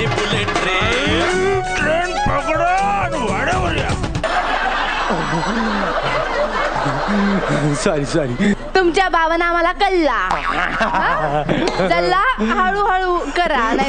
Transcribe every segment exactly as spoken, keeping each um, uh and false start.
माझी bullet train train पकडून वाढवूया. सॉरी सॉरी तुमच्या भावना आम्हाला कळला. चला हळूहळू करा नाही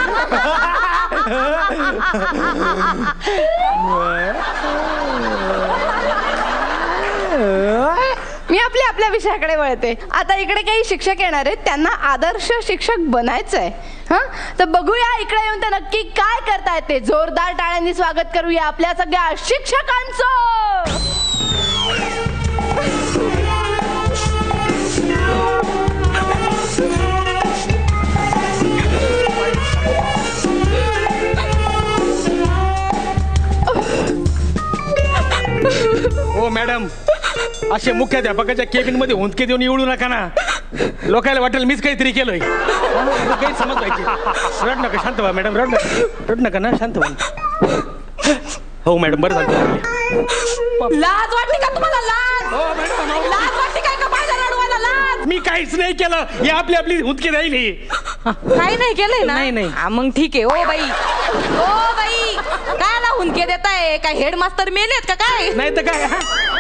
मी आपल्या आपल्या विषयाकडे वळते. आता इकडे काही शिक्षक येणार आहेत, त्यांना आदर्श शिक्षक बनायचंय. हा तर बघूया इकडे येऊन ते नक्की काय करतायत ते. जोरदार टाळ्यांनी स्वागत करूया आपल्या सगळ्या शिक्षकांचं. हो मॅडम, असे मुख्याध्यापकाच्या केबिन मध्ये हुंदके देऊन येऊ नका ना. लोकांना वाटेल मीच काहीतरी केलोय. काही समज पाहिजे. रड नका, शांत व्हा मॅडम. रड नका रड नका ना, शांत व्हा. हो मॅडम, बरं झालं. लाज वाटते का तुम्हाला? लाज हो मॅडम, लाज वाटते काय का माझ्या रडवायला? लाज मी काहीच नाही केलं. हे आपली आपली हुंदके राहिली. काही नाही केलंय ना? नाही नाही. मग ठीक आहे. ओ बाई ओ बाई काय ना हुंदके देताय? काय हेडमास्टर मेलेत का काय? नाही तर काय.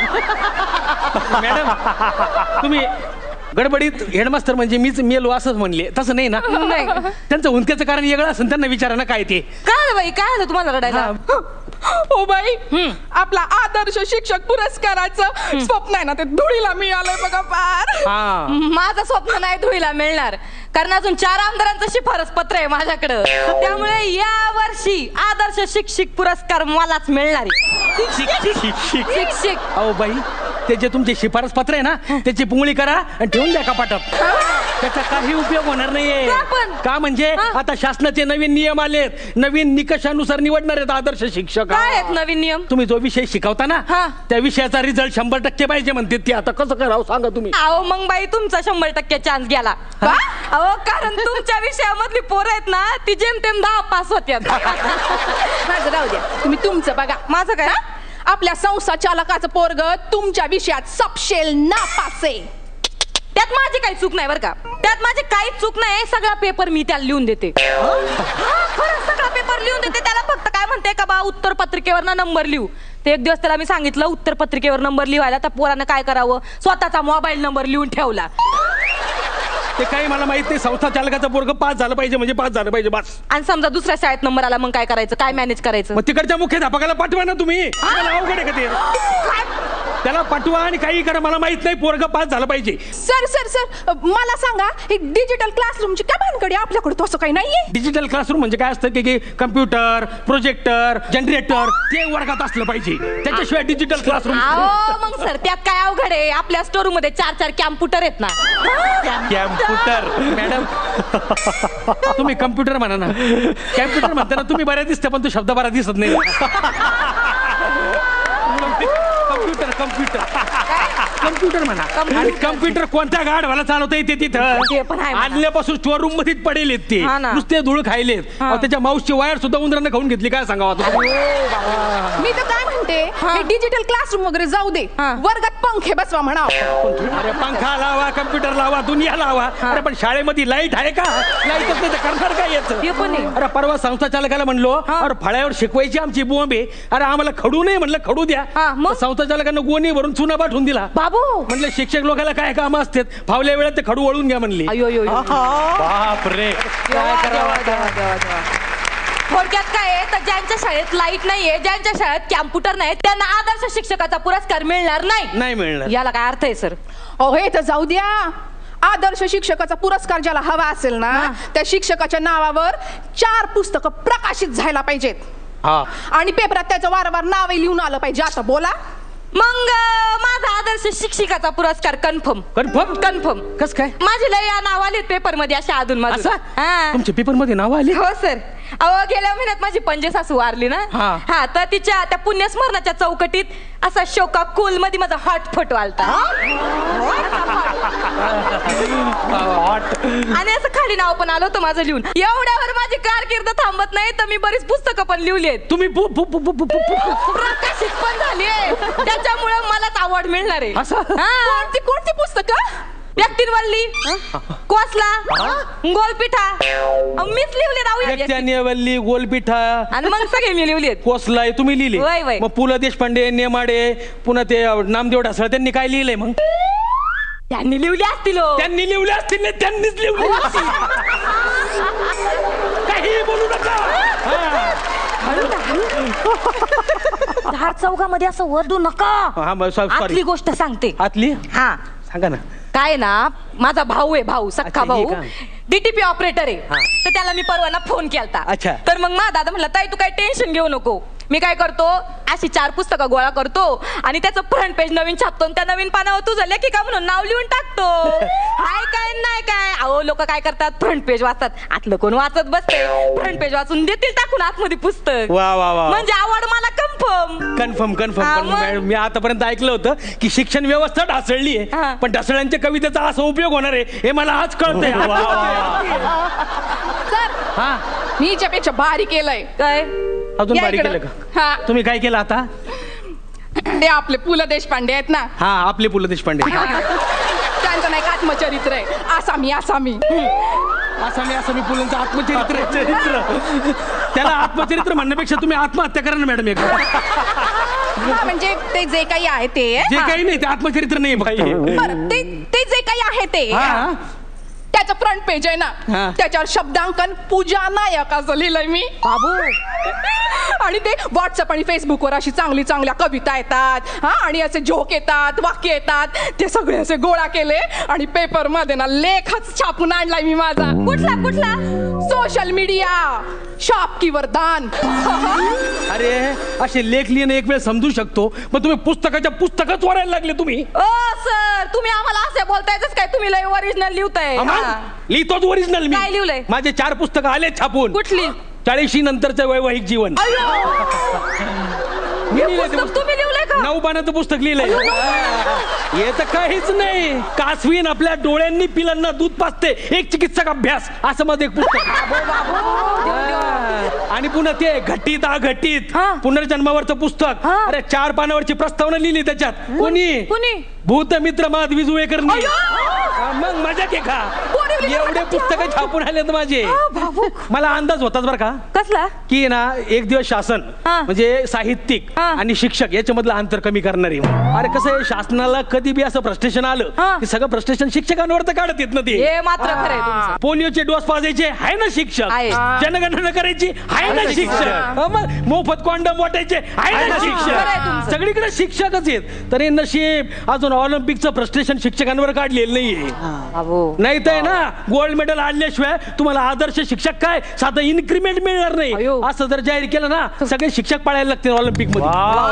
मॅडम तुम्ही गडबडीत हेडमास्टर म्हणजे मीच मेलो असंच म्हणले. तसं नाही ना. नाही. त्यांचं हुंदक्याचं कारण वेगळं असेल. त्यांना विचारा ना काय ते. काय बाई काय झालं तुम्हाला रडायला? ओ बाई, आपला आदर्श शिक्षक पुरस्काराचं स्वप्न आहे ना ते धुळीला मिळालंय बघा पार. माझं स्वप्न नाही धुळीला मिळणार, कारण अजून चार आमदारांचं शिफारस पत्र आहे माझ्याकडं. त्यामुळे या वर्षी आदर्श शिक्षक पुरस्कार मलाच मिळणार आहे. शिक्षक अहो बाई, ते जे तुमचे शिफारस पत्र आहे ना त्याची पुंगळी करा आणि ठेवून द्या कपाटात. त्याचा काही उपयोग होणार नाहीये. का म्हणजे आता शासनाचे नवीन नियम आलेत. नवीन निकषानुसार निवडणार आहेत आदर्श शिक्षक. काय आहेत नवीन नियम? तुम्ही जो विषय शिकवता ना त्या विषयाचा रिझल्ट शंभर टक्के पाहिजे म्हणते ते. आता कसं करावं सांगा तुम्ही. अहो मग बाई तुमचा शंभर टक्के चान्स गेला. अहो कारण तुमच्या विषयामधली पोरं आहेत ना ती जेमतेम दहा पास होत्यात. माझं राहू द्या, तुम्ही तुमचं बघा. माझं काय? आपल्या संस्था चालकाचं पोरग तुमच्या विषयात सपशेल नापास आहे. त्यात माझी काही चूक नाही बरं का. त्यात माझी काहीच चूक नाही. सगळा पेपर मी त्याला लिहून देते. खरं सगळा पेपर लिहून देते. त्याला फक्त काय म्हणते का बा उत्तर पत्रिकेवर ना नंबर लिहू. ते एक दिवस त्याला मी सांगितलं उत्तर पत्रिकेवर नंबर लिहायला. त्या पोरानं काय करावं, स्वतःचा मोबाईल नंबर लिहून ठेवला. ते काही मला माहित नाही. संस्था चालकाचं पोरग पास झालं पाहिजे म्हणजे पास झालं पाहिजे बस. आणि समजा दुसऱ्या शाळेत नंबर आला मग काय करायचं? काय मॅनेज करायचं? मग तिकडच्या मुख्याध्यापकाला पाठवा ना तुम्ही. अवघड आहे का ते? त्याला पाठवा आणि काही करा. मला माहित नाही, पोरग पास झालं पाहिजे. सर सर सर मला सांगा, ही डिजिटल क्लासरूमची काय भानगडी? आपल्याकडे तसं काही नाहीये. डिजिटल क्लासरूम म्हणजे काय असतं की कम्प्युटर, प्रोजेक्टर, जनरेटर ते वर्गात असलं पाहिजे. त्याच्याशिवाय डिजिटल क्लासरूम. मग सर त्यात काय अवघड आहे? आपल्या स्टोर मध्ये चार चार कॅम्प्युटर आहेत ना. कॅम्प्युटर मॅडम तुम्ही कम्प्युटर म्हणा ना. कॅम्प्युटर म्हणताना तुम्ही बऱ्या दिसते पण तो शब्द बरा दिसत नाही. कम्प्युटर कम्प्युटर कम्प्युटर म्हणा. आणि कम्प्युटर कोणत्या गाढवाला चालवता येते तिथं? आणल्यापासून स्टोर रूम मध्येच पडेल ते. नुसते धूळ खायलेत. त्याच्या माऊसची वायर सुद्धा उंदरांना खाऊन घेतली. काय सांगावं? मी तर काय म्हणते, डिजिटल क्लासरूम वगैरे जाऊ दे, वर्गात पंखे बसवा म्हणा. अरे पंखा लावा, कम्प्युटर लावा, दुनिया लावा. अरे पण शाळेमध्ये लाईट आहे का? लाईटच नाही तर करणार काय याचं? अरे परवा संस्था चालकाला म्हणलो, अरे फळ्यावर शिकवायची आमची बोंब आहे. अरे आम्हाला खडू नाही म्हणलं, खडू द्या. संस्था चालकांना गोणी भरून चुना पाठवून दिला. बाबू म्हणलं शिक्षक लोकांना काय काम असतात, फावल्या वेळात ते खडू वळून घ्या म्हणली. बापरे काय करावं? थोडक्यात काय आहे तर ज्यांच्या शाळेत लाईट नाहीये, ज्यांच्या शाळेत कॅम्प्युटर नाही, त्यांना आदर्श शिक्षकाचा पुरस्कार मिळणार नाही. नाही मिळणार. याला काय अर्थ आहे सर? अहो हे तर जाऊ द्या. आदर्श शिक्षकाचा पुरस्कार ज्याला हवा असेल ना त्या शिक्षकाच्या नावावर चार पुस्तकं प्रकाशित झाला पाहिजेत. आणि पेपरात त्याचं वारंवार नाव लिहून आलं पाहिजे. आता बोला. मग माझा आदर्श शिक्षिकाचा पुरस्कार कन्फर्म. Confirm confirm. कस काय? माझे लय नाव आले पेपर मध्ये अशा अधून मधून. तुमच्या पेपर मध्ये नाव आले? हो सर. अहो गेल्या महिन्यात माझी पंजे सासू वारली ना. हा तर तिच्या त्या पुण्यस्मरणाच्या चौकटीत असा शोका कूल मध्ये माझा हॉट फोटो आलता. आणि असं खाली नाव पण आलं होतं माझं लिहून. एवढ्यावर माझी कारकीर्द थांबत नाही तर मी बरीच पुस्तकं पण लिहिली आहेत. तुम्ही प्रकाशित पण झाली आहे. त्याच्यामुळे मलाच अवॉर्ड मिळणार आहे. कोणती कोणती पुस्तकं? व्यक्तींवल्ली कोसला गोलपिठा मीच लिहिली राहू व्यक्त्यानेवल्ली गोलपिठा आणि मग सगळे मी लिहिली कोसला तुम्ही लिहिले वय, वय. मग पु ल देशपांडे नेमाडे पुन्हा ते नामदेव ढासळ त्यांनी काय लिहिलंय मग त्यांनी लिहिली असतील हो. त्यांनी लिहिली असतील नाही त्यांनीच लिहिली असतील. काही बोलू नका धार चौकामध्ये असं वरडू नका. हा मग सॉरी आतली गोष्ट सांगते. आतली हा सांगा ना. काय ना माझा भाऊ आहे भाऊ सख्खा अच्छा, हे भाऊ का? डीटीपी ऑपरेटर आहे. तर त्याला मी परवाना फोन केलता. अच्छा. तर मग माझा दादा म्हणला ताई तू काही टेन्शन घेऊ नको मी काय करतो अशी चार पुस्तकं गोळा करतो आणि त्याचं फ्रंट पेज नवीन छापतो आणि त्या नवीन पानावर तुझं लेखिका म्हणून नाव लिहून टाकतो. हाय काय नाही काय अहो लोक काय करतात फ्रंट पेज वाचतात आतलं कोण वाचत बसते फ्रंट पेज वाचून देतील टाकून आतमध्ये पुस्तक. वा वा वा म्हणजे आवड मला कन्फर्म कन्फर्म कन्फर्म पण मी आतापर्यंत ऐकलं होतं की शिक्षण व्यवस्था ढासळली आहे पण ढासळ्यांच्या कवितेचा असा उपयोग होणार आहे हे मला आज कळतंय. सर हा मी हिच्यापेक्षा भारी केलंय. काय अजून या बारीक इकडं. केलं का हा तुम्ही काय केलं आता. ते आपले पु ल देशपांडे आहेत ना हा आपले पु ल देशपांडे त्यांचं नाही का आत्मचरित्र आहे आसामी आसामी आसामी आसामी पुलंचं आत्मचरित्र चरित्र त्याला आत्मचरित्र म्हणण्यापेक्षा तुम्ही आत्महत्या करा ना मॅडम एक हा, म्हणजे ते जे काही आहे ते जे हा. काही नाही ते आत्मचरित्र नाही पाहिजे. बरं, ते ते जे काही आहे ते हा. त्याचं फ्रंट पेज आहे हा. ना त्याच्यावर शब्दांकन पूजा नायक असं लिहिलंय मी बाबू आणि ते व्हॉट्सअप आणि फेसबुकवर अशी चांगली चांगल्या कविता येतात हा आणि असे जोक येतात वाक्य येतात ते सगळे असे गोळा केले आणि पेपर मध्ये ना लेखच छापून आणलाय मी माझा. कुठला कुठला सोशल मीडिया शॉपकीवर दान. अरे असे लेख लिहिणं एक वेळ समजू शकतो पण तुम्ही पुस्तकाच्या पुस्तकच वाढायला लागले तुम्ही. ओ सर तुम्ही आम्हाला असे बोलतायच काय तुम्ही लय ओरिजिनल लिहताय. लिहितोच ओरिजिनल मी काय लिहिलंय? माझे चार पुस्तकं आले छापून. कुठली चाळीशी नंतरचं वैवाहिक जीवन तुम्ही लिहिलंय का नऊ पानाचं पुस्तक लिहिलंय. हे तर काहीच नाही कासवीन आपल्या डोळ्यांनी पिलांना दूध पाजते एक चिकित्सक अभ्यास असं मध्ये एक पुस्तक आणि पुन्हा ते घटित अघटित पुनर्जन्मावरचं पुस्तक अरे चार पानावरची प्रस्तावना लिहिली त्याच्यात कोणी कोणी भूत मित्र माध विजुळेकर मग मजा के का एवढे पुस्तकं छापून आलेत माझे. मला अंदाज होताच बरं का कसला की ना एक दिवस शासन म्हणजे साहित्यिक आणि शिक्षक याच्यामधलं अंतर कमी करणारी. अरे कसं आहे शासनाला कधी बी असं फ्रस्ट्रेशन आलं की सगळं फ्रस्ट्रेशन शिक्षकांवर तर काढत येत ना ते. हे मात्र खरं आहे. पोलिओचे डोस पाजायचे आहे ना शिक्षक जनगणना करायची आहे ना शिक्षक मग मोफत कॉन्डम वाटायचे आहे ना शिक्षक सगळीकडे शिक्षकच आहेत. तरी नशीब अजून ऑलिम्पिकचं फ्रस्ट्रेशन शिक्षकांवर काढलेलं नाहीये. नाही तर ना गोल्ड मेडल आणल्याशिवाय तुम्हाला आदर्श शिक्षक काय साधं इन्क्रीमेंट मिळणार नाही असं जर जाहीर केलं ना सगळे शिक्षक पाळायला लागतील ऑलिम्पिक मध्ये.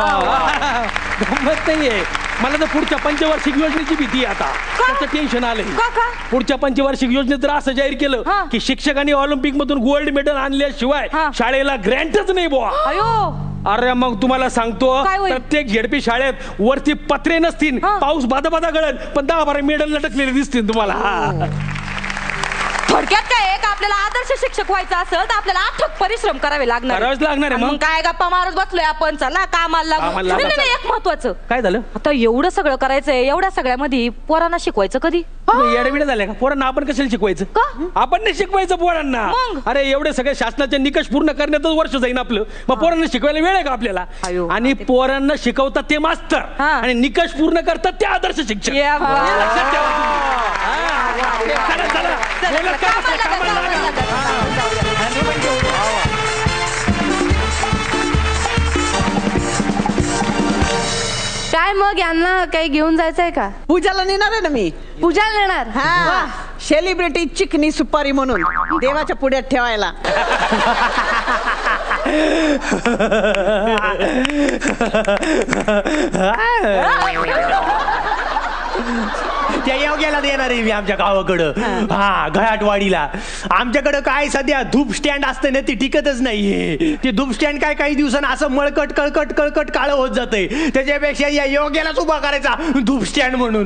गंमत नाहीये. मला तर पुढच्या पंचवार्षिक योजनेची भीती आहे आता त्याचं टेन्शन आलंय. पुढच्या पंचवार्षिक योजनेत जर असं जाहीर केलं की शिक्षकांनी ऑलिम्पिक मधून गोल्ड मेडल आणल्याशिवाय शाळेला ग्रँटच नाही बुवा. अरे मग तुम्हाला सांगतो प्रत्येक झेडपी शाळेत वरती पत्रे नसतील पाऊस बाधा बाधा गळत पण दहा बारा मेडल लटकलेले दिसतील तुम्हाला. थोडक्यात काय आहे का आपल्याला आदर्श शिक्षक व्हायचं असेल तर आपल्याला अथक परिश्रम करावे लागणार. करावेच लागणार आहे. मग काय गप्पा मारत बसलोय आपण चला कामाला लागू. एक महत्वाचं काय झालं आता एवढं सगळं करायचंय एवढ्या सगळ्यामध्ये पोरांना शिकवायचं कधी. येडविडे झाले का पोरांना आपण कशाला शिकवायचं का आपण नाही शिकवायचं पोरांना. अरे एवढे सगळे शासनाचे निकष पूर्ण करण्यातच वर्ष जाईन आपलं मग पोरांना शिकवायला वेळ आहे का आपल्याला. आणि पोरांना शिकवतात ते मास्तर आणि निकष पूर्ण करतात ते आदर्श शिक्षक. लक्षात ठेवा चला चला काय मग यांना काही घेऊन जायचंय का. पूजाला नेणार आहे ना मी. पूजाला नेणार हा सेलिब्रिटी चिकनी सुपारी म्हणून देवाच्या पुढ्यात ठेवायला. त्या योग्याला देणार आहे मी आमच्या गावाकडं. हा घाटवाडीला आमच्याकडं काय सध्या धूप स्टँड असतं ना ती टिकतच नाहीये. ते धूप स्टँड काय काही दिवसांना असं मळकट कळकट कळकट काळं होत जातंय. त्याच्यापेक्षा या योग्यालाच उभा करायचा धूप स्टँड म्हणून.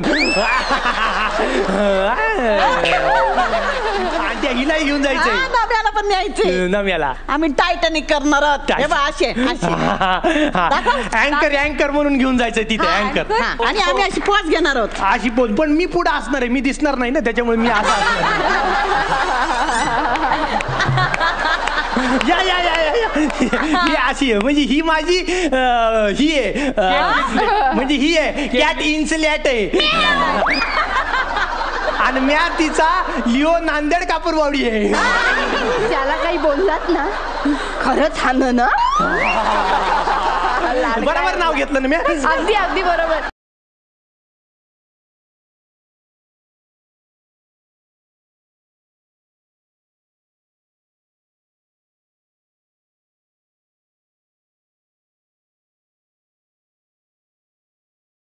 आणि त्या हिला घेऊन जायचंय नव्याला पण न्यायचंय. नव्याला आम्ही टायटॅनिक करणार आहोत. असे अँकर अँकर म्हणून घेऊन जायचंय तिथे अँकर. आणि आम्ही अशी पोच घेणार आहोत. अशी पोच पण मी मी पुढे असणार आहे, मी दिसणार नाही ना, त्याच्यामुळे मी असं या या या या ही अशी आहे, म्हणजे ही माझी अं, ही आहे अं, म्हणजे ही आहे कॅट इन्सलॅट आहे आणि म्या तिचा लिओ नांदेड कापूरवाडी आहे. त्याला काही बोललात ना खरंच हान ना बरोबर नाव घेतलं ना मी. अगदी अगदी बरोबर.